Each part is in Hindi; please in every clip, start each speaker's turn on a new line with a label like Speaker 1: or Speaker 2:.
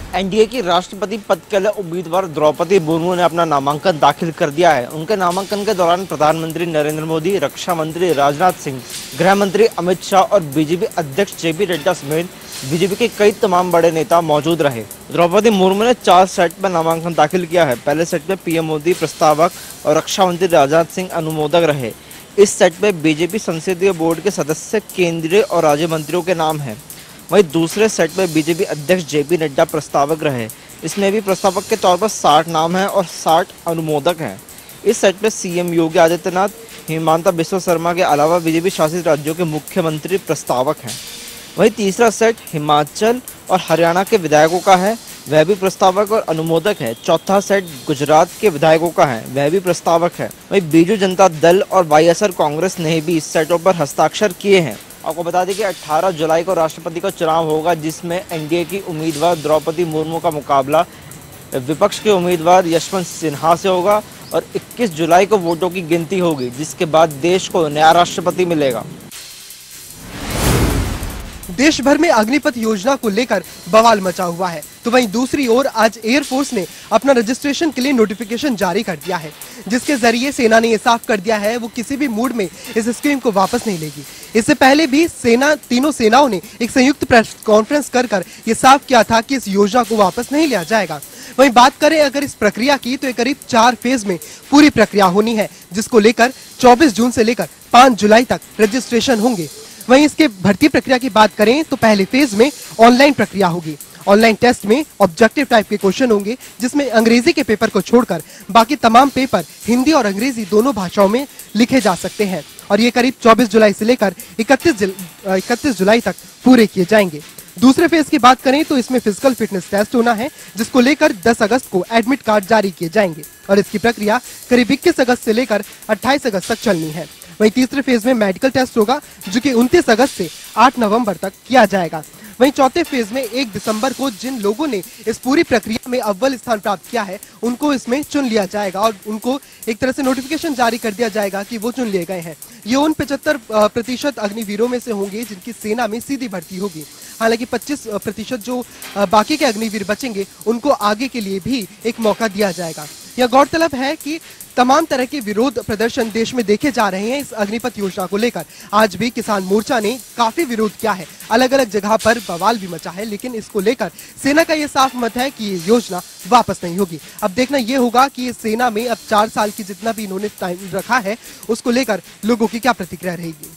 Speaker 1: एनडीए की राष्ट्रपति पद के लिए उम्मीदवार द्रौपदी मुर्मू ने अपना नामांकन दाखिल कर दिया है। उनके नामांकन के दौरान प्रधानमंत्री नरेंद्र मोदी, रक्षा मंत्री राजनाथ सिंह, गृह मंत्री अमित शाह और बीजेपी अध्यक्ष जेपी नड्डा समेत बीजेपी के कई तमाम बड़े नेता मौजूद रहे। द्रौपदी मुर्मू ने 4 सेट में नामांकन दाखिल किया है। पहले सेट में पीएम मोदी प्रस्तावक और रक्षा मंत्री राजनाथ सिंह अनुमोदक रहे। इस सेट में बीजेपी संसदीय बोर्ड के सदस्य, केंद्रीय और राज्य मंत्रियों के नाम हैं। वहीं दूसरे सेट में बीजेपी अध्यक्ष जेपी नड्डा प्रस्तावक रहे। इसमें भी प्रस्तावक के तौर पर 60 नाम हैं और 60 अनुमोदक हैं। इस सेट में सीएम योगी आदित्यनाथ, हिमंता बिस्वा शर्मा के अलावा बीजेपी शासित राज्यों के मुख्यमंत्री प्रस्तावक हैं। वहीं तीसरा सेट हिमाचल और हरियाणा के विधायकों का है, वह भी प्रस्तावक और अनुमोदक है। चौथा सेट गुजरात के विधायकों का है, वह भी प्रस्तावक है। वहीं बीजू जनता दल और वाईएसआर कांग्रेस ने भी इस सेटों पर हस्ताक्षर किए हैं। आपको बता दें कि 18 जुलाई को राष्ट्रपति का चुनाव होगा, जिसमें एनडीए की उम्मीदवार द्रौपदी मुर्मू का मुकाबला विपक्ष के उम्मीदवार यशवंत सिन्हा से होगा और 21 जुलाई को वोटों की गिनती होगी, जिसके बाद देश को नया राष्ट्रपति मिलेगा।
Speaker 2: देश भर में अग्निपथ योजना को लेकर बवाल मचा हुआ है, तो वहीं दूसरी ओर आज एयरफोर्स ने अपना रजिस्ट्रेशन के लिए नोटिफिकेशन जारी कर दिया है, जिसके जरिए सेना ने यह साफ कर दिया है वो किसी भी मूड में इस स्कीम को वापस नहीं लेगी। इससे पहले भी तीनों सेनाओं ने एक संयुक्त प्रेस कॉन्फ्रेंस कर ये साफ किया था कि इस योजना को वापस नहीं लिया जाएगा। वहीं बात करें अगर इस प्रक्रिया की, तो करीब 4 फेज में पूरी प्रक्रिया होनी है, जिसको लेकर 24 जून से लेकर 5 जुलाई तक रजिस्ट्रेशन होंगे। वहीं इसके भर्ती प्रक्रिया की बात करें तो पहले फेज में ऑनलाइन प्रक्रिया होगी। ऑनलाइन टेस्ट में ऑब्जेक्टिव टाइप के क्वेश्चन होंगे, जिसमें अंग्रेजी के पेपर को छोड़कर बाकी तमाम पेपर हिंदी और अंग्रेजी दोनों भाषाओं में लिखे जा सकते हैं और ये करीब 24 जुलाई से लेकर 31 जुलाई तक पूरे किए जाएंगे। दूसरे फेज की बात करें तो इसमें फिजिकल फिटनेस टेस्ट होना है, जिसको लेकर 10 अगस्त को एडमिट कार्ड जारी किए जाएंगे और इसकी प्रक्रिया करीब 21 अगस्त से लेकर 28 अगस्त तक चलनी है। वहीं तीसरे फेज में मेडिकल टेस्ट होगा, जो कि 29 अगस्त से 8 नवंबर तक किया जाएगा। वहीं चौथे फेज में 1 दिसंबर को जिन लोगों ने इस पूरी प्रक्रिया में अव्वल स्थान प्राप्त किया है, उनको इसमें चुन लिया जाएगा और उनको एक तरह से नोटिफिकेशन जारी कर दिया जाएगा कि वो चुन लिए गए हैं। ये उन 75% अग्निवीरों में से होंगे जिनकी सेना में सीधी भर्ती होगी। हालांकि 25% जो बाकी के अग्निवीर बचेंगे, उनको आगे के लिए भी एक मौका दिया जाएगा। यह गौरतलब है कि तमाम तरह के विरोध प्रदर्शन देश में देखे जा रहे हैं इस अग्निपथ योजना को लेकर। आज भी किसान मोर्चा ने काफी विरोध किया है, अलग अलग जगह पर बवाल भी मचा है, लेकिन इसको लेकर सेना का ये साफ मत है कि ये योजना वापस नहीं होगी। अब देखना ये होगा कि ये सेना में अब 4 साल की जितना भी इन्होंने टाइम रखा है, उसको लेकर लोगों की क्या प्रतिक्रिया रहेगी।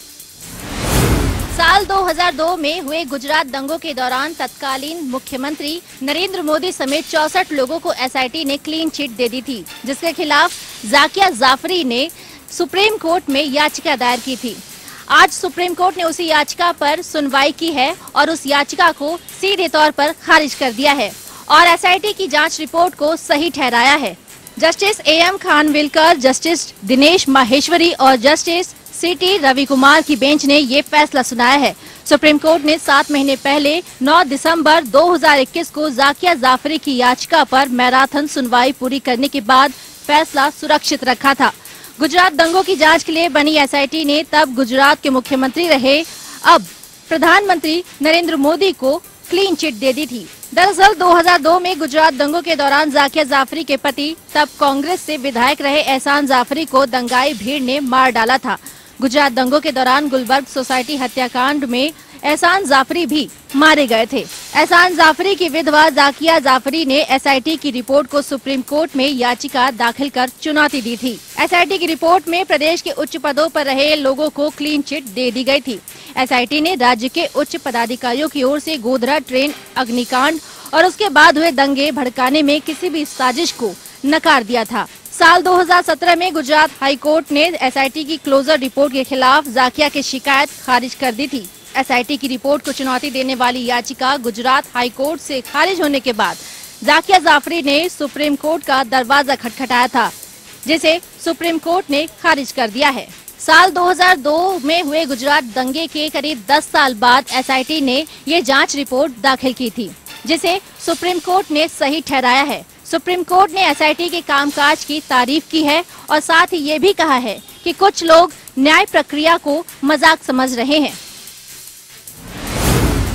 Speaker 3: साल 2002 में हुए गुजरात दंगों के दौरान तत्कालीन मुख्यमंत्री नरेंद्र मोदी समेत 64 लोगों को एसआईटी ने क्लीन चिट दे दी थी, जिसके खिलाफ जाकिया जाफरी ने सुप्रीम कोर्ट में याचिका दायर की थी। आज सुप्रीम कोर्ट ने उसी याचिका पर सुनवाई की है और उस याचिका को सीधे तौर पर खारिज कर दिया है और एसआईटी की जांच रिपोर्ट को सही ठहराया है। Justice A M Khanwilkar, justice Dinesh Maheshwari और जस्टिस सीटी रवि कुमार की बेंच ने ये फैसला सुनाया है। सुप्रीम कोर्ट ने 7 महीने पहले 9 दिसंबर 2021 को जाकिया जाफरी की याचिका पर मैराथन सुनवाई पूरी करने के बाद फैसला सुरक्षित रखा था। गुजरात दंगों की जांच के लिए बनी एसआईटी ने तब गुजरात के मुख्यमंत्री रहे अब प्रधानमंत्री नरेंद्र मोदी को क्लीन चिट दे दी थी। दरअसल 2002 में गुजरात दंगों के दौरान जाकिया जाफरी के पति, तब कांग्रेस से विधायक रहे एहसान जाफरी को दंगाई भीड़ ने मार डाला था। गुजरात दंगों के दौरान गुलबर्ग सोसाइटी हत्याकांड में एहसान जाफरी भी मारे गए थे। एहसान जाफरी की विधवा जाकिया जाफरी ने एसआईटी की रिपोर्ट को सुप्रीम कोर्ट में याचिका दाखिल कर चुनौती दी थी। एसआईटी की रिपोर्ट में प्रदेश के उच्च पदों पर रहे लोगों को क्लीन चिट दे दी गई थी। एसआईटी ने राज्य के उच्च पदाधिकारियों की ओर से गोधरा ट्रेन अग्निकांड और उसके बाद हुए दंगे भड़काने में किसी भी साजिश को नकार दिया था। साल 2017 में गुजरात हाई कोर्ट ने एसआईटी की क्लोजर रिपोर्ट के खिलाफ जाकिया की शिकायत खारिज कर दी थी। एसआईटी की रिपोर्ट को चुनौती देने वाली याचिका गुजरात हाई कोर्ट से खारिज होने के बाद जाकिया जाफरी ने सुप्रीम कोर्ट का दरवाजा खटखटाया था, जिसे सुप्रीम कोर्ट ने खारिज कर दिया है। साल 2002 में हुए गुजरात दंगे के करीब 10 साल बाद एसआईटी ने ये जांच रिपोर्ट दाखिल की थी, जिसे सुप्रीम कोर्ट ने सही ठहराया है। सुप्रीम कोर्ट ने एसआईटी के कामकाज की तारीफ की है और साथ ही ये भी कहा है कि कुछ लोग न्याय प्रक्रिया को मजाक समझ रहे हैं।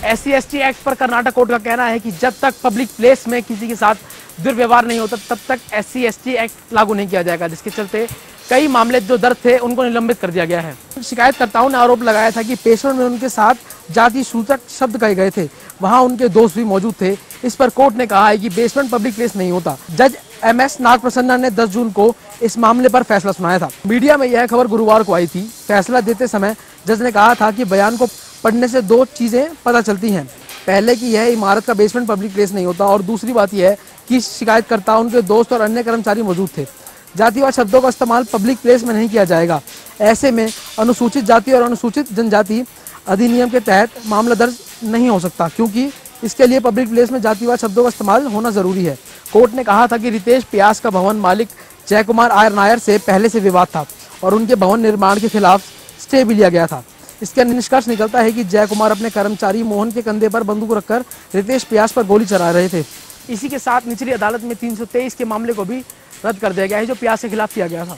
Speaker 4: SC/ST एक्ट पर कर्नाटक कोर्ट का कहना है कि जब तक पब्लिक प्लेस में किसी के साथ दुर्व्यवहार नहीं होता तब तक SC/ST एक्ट लागू नहीं किया जाएगा, जिसके चलते कई मामले जो दर्ज थे उनको निलंबित कर दिया गया है। शिकायतकर्ताओं ने आरोप लगाया था कि बेसमेंट में उनके साथ जाति सूचक शब्द कहे गए थे, वहां उनके दोस्त भी मौजूद थे। इस पर कोर्ट ने कहा है कि बेसमेंट पब्लिक प्लेस नहीं होता। जज MS नागप्रसन्ना ने 10 जून को इस मामले पर फैसला सुनाया था। मीडिया में यह खबर गुरुवार को आई थी। फैसला देते समय जज ने कहा था कि बयान को पढ़ने से 2 चीजें पता चलती हैं। पहले कि यह इमारत का बेसमेंट पब्लिक प्लेस नहीं होता और दूसरी बात यह है कि शिकायतकर्ता, उनके दोस्त और अन्य कर्मचारी मौजूद थे। जातिवाद शब्दों का इस्तेमाल पब्लिक प्लेस में नहीं किया जाएगा। ऐसे में अनुसूचित जाति और अनुसूचित जनजाति अधिनियम के तहत मामला दर्ज नहीं हो सकता, क्योंकि इसके लिए पब्लिक प्लेस में जातिवाद शब्दों का इस्तेमाल होना जरूरी है। कोर्ट ने कहा था कि रितेश प्यास का भवन मालिक जय कुमार आयर नायर से पहले से विवाद था और उनके भवन निर्माण के खिलाफ स्टे भी लिया गया था। इसका निष्कर्ष निकलता है कि जय कुमार अपने कर्मचारी मोहन के कंधे पर बंदूक रखकर रितेश प्यास पर गोली चला रहे थे। इसी के साथ निचली अदालत में 323 के मामले को भी रद्द कर दिया गया है, जो प्यास के खिलाफ किया गया था।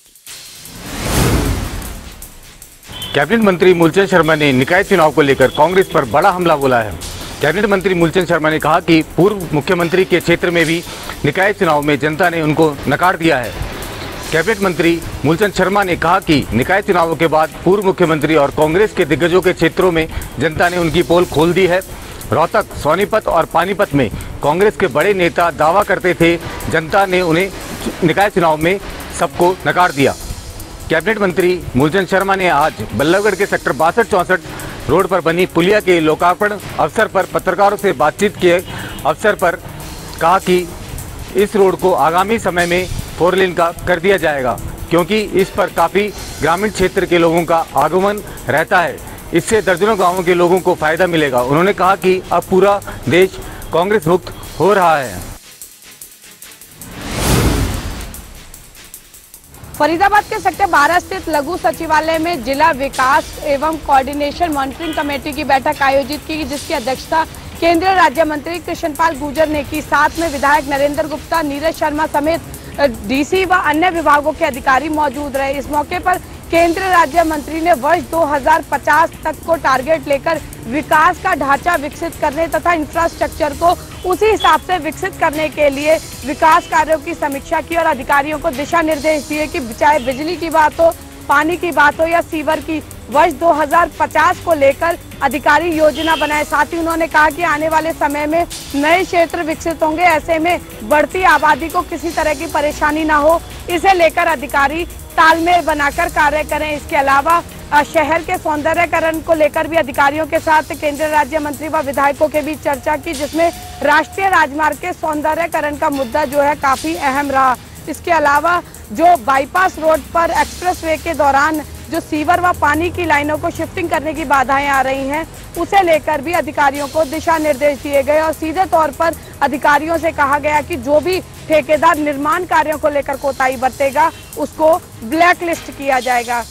Speaker 5: कैबिनेट मंत्री मूलचंद शर्मा ने निकाय चुनाव को लेकर कांग्रेस पर बड़ा हमला बोला है। कैबिनेट मंत्री मूलचंद शर्मा ने कहा कि पूर्व मुख्यमंत्री के क्षेत्र में भी निकाय चुनाव में जनता ने उनको नकार दिया है। कैबिनेट मंत्री मूलचंद शर्मा ने कहा कि निकाय चुनावों के बाद पूर्व मुख्यमंत्री और कांग्रेस के दिग्गजों के क्षेत्रों में जनता ने उनकी पोल खोल दी है। रोहतक, सोनीपत और पानीपत में कांग्रेस के बड़े नेता दावा करते थे, जनता ने उन्हें निकाय चुनाव में सबको नकार दिया। कैबिनेट मंत्री मूलचंद शर्मा ने आज बल्लभगढ़ के सेक्टर 62-64 रोड पर बनी पुलिया के लोकार्पण अवसर पर पत्रकारों से बातचीत के अवसर पर कहा कि इस रोड को आगामी समय में 4 लेन का कर दिया जाएगा, क्योंकि इस पर काफ़ी ग्रामीण क्षेत्र के लोगों का आगमन रहता है। इससे दर्जनों गांवों के लोगों को फायदा मिलेगा। उन्होंने कहा कि अब पूरा देश कांग्रेस मुक्त हो रहा है।
Speaker 6: फरीदाबाद के सेक्टर 12 स्थित लघु सचिवालय में जिला विकास एवं कोऑर्डिनेशन मॉनिटरिंग कमेटी की बैठक आयोजित की, जिसकी अध्यक्षता केंद्रीय राज्य मंत्री कृष्णपाल गुर्जर ने की। साथ में विधायक नरेंद्र गुप्ता, नीरज शर्मा समेत DC व अन्य विभागों के अधिकारी मौजूद रहे। इस मौके पर केंद्रीय राज्य मंत्री ने वर्ष 2050 तक को टारगेट लेकर विकास का ढांचा विकसित करने तथा इंफ्रास्ट्रक्चर को उसी हिसाब से विकसित करने के लिए विकास कार्यों की समीक्षा की और अधिकारियों को दिशा निर्देश दिए कि चाहे बिजली की बात हो, पानी की बात हो या सीवर की, वर्ष 2050 को लेकर अधिकारी योजना बनाए। साथ ही उन्होंने कहा कि आने वाले समय में नए क्षेत्र विकसित होंगे, ऐसे में बढ़ती आबादी को किसी तरह की परेशानी ना हो, इसे लेकर अधिकारी तालमेल बनाकर कार्य करें। इसके अलावा शहर के सौंदर्यकरण को लेकर भी अधिकारियों के साथ केंद्रीय राज्य मंत्री व विधायकों के बीच चर्चा की, जिसमें राष्ट्रीय राजमार्ग के सौंदर्यकरण का मुद्दा जो है काफी अहम रहा। इसके अलावा जो बाईपास रोड पर एक्सप्रेसवे के दौरान जो सीवर व पानी की लाइनों को शिफ्टिंग करने की बाधाएं आ रही हैं, उसे लेकर भी अधिकारियों को दिशा निर्देश दिए गए और सीधे तौर पर अधिकारियों से कहा गया कि जो भी ठेकेदार निर्माण कार्यों को लेकर कोताही बरतेगा उसको ब्लैक लिस्ट किया जाएगा।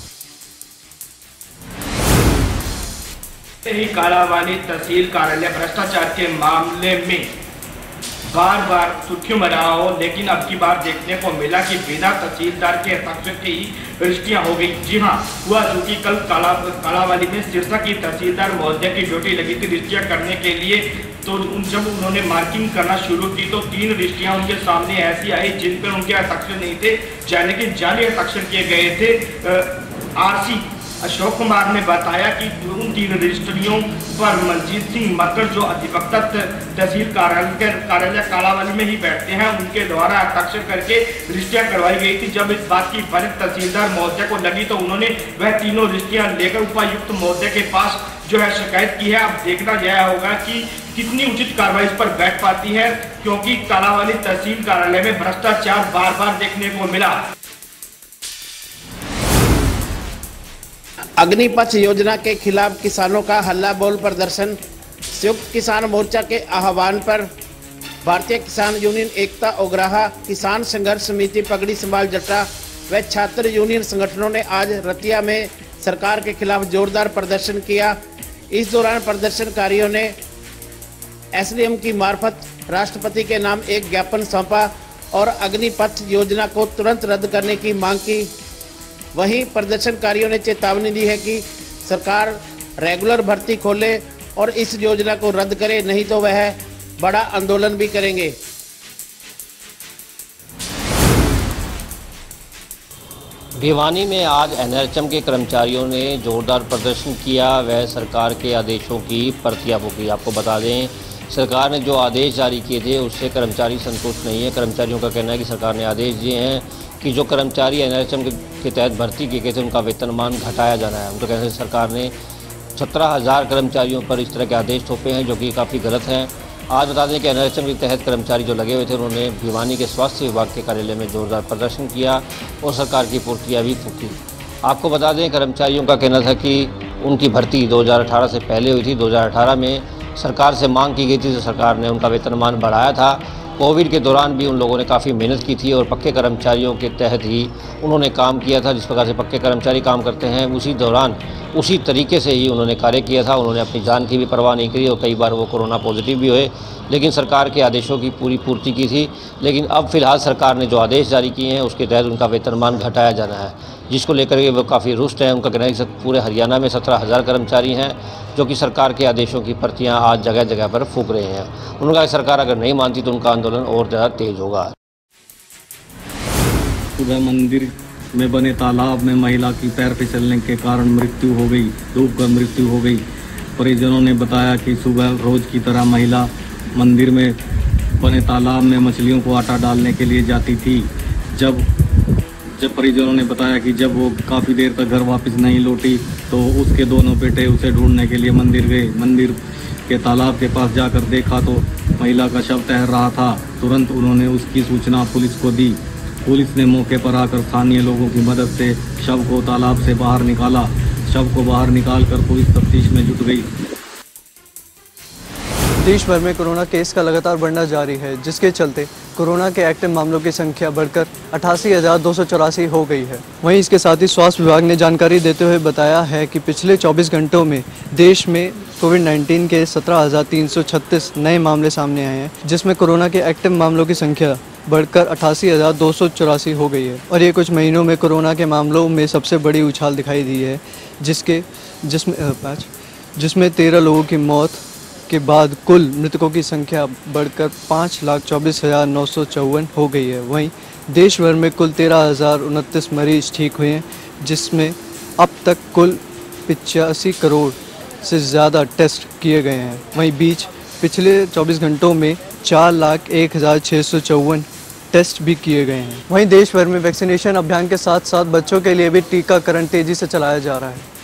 Speaker 7: ही कालावानी तहसील कार्यालय भ्रष्टाचार के मामले में बार बार सुर्खियों में रहा हो, लेकिन अब की बार देखने को मिला कि बिना तहसीलदार के हस्ताक्षर की ही रजिस्ट्रियां हो गई। जी हाँ, हुआ चूंकि कल कालावाली में सिरसा की तहसीलदार महोदय की ड्यूटी लगी थी रजिस्ट्रियां करने के लिए। तो जब उन्होंने मार्किंग करना शुरू की तो 3 रजिस्ट्रियां उनके सामने ऐसी आई जिन पर उनके हस्ताक्षर नहीं थे, यानी कि जाली हस्ताक्षर किए गए थे। RC अशोक कुमार ने बताया कि उन 3 रजिस्ट्रियों पर मनजीत सिंह मकर, जो अधिवक्ता तहसील कार्यालय कालावाली में ही बैठते हैं, उनके द्वारा हस्ताक्षर करके रजिस्ट्रियां करवाई गई थी। जब इस बात की वरिष्ठ तहसीलदार महोदय को लगी तो उन्होंने वह तीनों रजिस्ट्रियां लेकर उपायुक्त महोदय के पास जो है शिकायत की है। अब देखना यह होगा कि कितनी उचित कार्रवाई इस पर बैठ पाती है, क्योंकि कालावाली तहसील कार्यालय में भ्रष्टाचार बार बार देखने को मिला।
Speaker 8: अग्निपथ योजना के खिलाफ किसानों का हल्ला बोल प्रदर्शन। संयुक्त किसान मोर्चा के आह्वान पर भारतीय किसान यूनियन एकता ओगराहा, किसान संघर्ष समिति पगड़ी संभाल जट्टा व छात्र यूनियन संगठनों ने आज रतिया में सरकार के खिलाफ जोरदार प्रदर्शन किया। इस दौरान प्रदर्शनकारियों ने SDM की मार्फत राष्ट्रपति के नाम एक ज्ञापन सौंपा और अग्निपथ योजना को तुरंत रद्द करने की मांग की। वहीं प्रदर्शनकारियों ने चेतावनी दी है कि सरकार रेगुलर भर्ती खोले और इस योजना को रद्द करें, नहीं तो वह बड़ा आंदोलन भी करेंगे।
Speaker 9: भिवानी में आज एनएचएम के कर्मचारियों ने जोरदार प्रदर्शन किया। वह सरकार के आदेशों की प्रतियां फूंकी। आपको बता दें, सरकार ने जो आदेश जारी किए थे उससे कर्मचारी संतुष्ट नहीं है। कर्मचारियों का कहना है कि सरकार ने आदेश दिए हैं कि जो कर्मचारी एनएचएम के तहत भर्ती किए गए थे उनका वेतनमान घटाया जाना है। उनका कहना है सरकार ने 17,000 कर्मचारियों पर इस तरह के आदेश थोपे हैं, जो कि काफ़ी गलत हैं। आज बता दें कि एनएचएम के तहत कर्मचारी जो लगे हुए थे उन्होंने भिवानी के स्वास्थ्य विभाग के कार्यालय में जोरदार प्रदर्शन किया और सरकार की पूर्तियाँ भी फूंकी। आपको बता दें, कर्मचारियों का कहना था कि उनकी भर्ती 2018 से पहले हुई थी। 2018 में सरकार से मांग की गई थी तो सरकार ने उनका वेतनमान बढ़ाया था। कोविड के दौरान भी उन लोगों ने काफ़ी मेहनत की थी और पक्के कर्मचारियों के तहत ही उन्होंने काम किया था। जिस प्रकार से पक्के कर्मचारी काम करते हैं उसी दौरान उसी तरीके से ही उन्होंने कार्य किया था। उन्होंने अपनी जान की भी परवाह नहीं करी और कई बार वो कोरोना पॉजिटिव भी हुए, लेकिन सरकार के आदेशों की पूरी पूर्ति की थी। लेकिन अब फिलहाल सरकार ने जो आदेश जारी किए हैं उसके तहत उनका वेतनमान घटाया जाना है, जिसको लेकर के वो काफ़ी रुष्ट हैं। उनका कहना है कि पूरे हरियाणा में 17,000 कर्मचारी हैं जो कि सरकार के आदेशों की प्रतियां आज जगह जगह पर फूंक रहे हैं। उन्होंने कहा कि सरकार अगर नहीं मानती तो उनका आंदोलन और ज़्यादा तेज होगा।
Speaker 10: सुबह मंदिर में बने तालाब में महिला की पैर फिसलने के कारण मृत्यु हो गई, डूबकर मृत्यु हो गई। परिजनों ने बताया कि सुबह रोज की तरह महिला मंदिर में बने तालाब में मछलियों को आटा डालने के लिए जाती थी। जब परिजनों ने बताया कि जब वो काफ़ी देर तक घर वापस नहीं लौटी तो उसके दोनों बेटे उसे ढूंढने के लिए मंदिर गए। मंदिर के तालाब के पास जाकर देखा तो महिला का शव तैर रहा था। तुरंत उन्होंने उसकी सूचना पुलिस को दी। पुलिस ने मौके पर आकर स्थानीय लोगों की मदद से शव को तालाब से बाहर निकाला। शव को बाहर निकालकर पुलिस तफ्तीश में जुट गई।
Speaker 11: देश भर में कोरोना केस का लगातार बढ़ना जारी है, जिसके चलते कोरोना के एक्टिव मामलों की संख्या बढ़कर 88,284 हो गई है। वहीं इसके साथ ही स्वास्थ्य विभाग ने जानकारी देते हुए बताया है कि पिछले 24 घंटों में देश में कोविड-19 के 17,336 नए मामले सामने आए हैं, जिसमें कोरोना के एक्टिव मामलों की संख्या बढ़कर 88,284 हो गई है। और ये कुछ महीनों में कोरोना के मामलों में सबसे बड़ी उछाल दिखाई दी है, जिसमें 13 लोगों की मौत के बाद कुल मृतकों की संख्या बढ़कर 5,24,954 हो गई है। वहीं देश भर में कुल 13,029 मरीज ठीक हुए हैं, जिसमें अब तक कुल 85 करोड़ से ज़्यादा टेस्ट किए गए हैं। वहीं पिछले 24 घंटों में 4,01,654 टेस्ट भी किए गए हैं। वहीं देश भर में वैक्सीनेशन अभियान के साथ साथ बच्चों के लिए भी टीकाकरण तेज़ी से चलाया जा रहा है।